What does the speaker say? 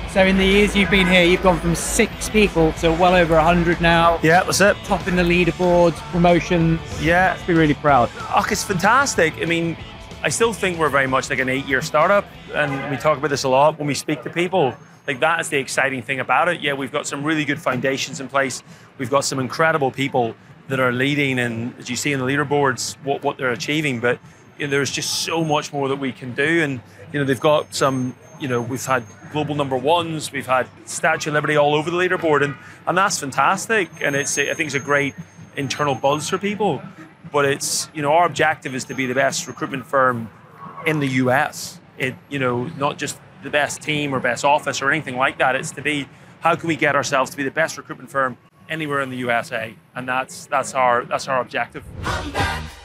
So in the years you've been here, you've gone from 6 people to well over 100 now. Yeah, that's it. Top in the leaderboards, promotions. Yeah. Let's be really proud. Oh, it's fantastic. I mean, I still think we're very much like an 8-year startup, and we talk about this a lot when we speak to people. Like, that is the exciting thing about it. Yeah, we've got some really good foundations in place. We've got some incredible people that are leading, and as you see in the leaderboards, what they're achieving. But there's just so much more that we can do, and they've got some. We've had global #1s, we've had Statue of Liberty all over the leaderboard, and that's fantastic. And I think it's a great internal buzz for people. But it's, our objective is to be the best recruitment firm in the US. Not just the best team or best office or anything like that. It's to be, how can we get ourselves to be the best recruitment firm anywhere in the USA? And that's our objective.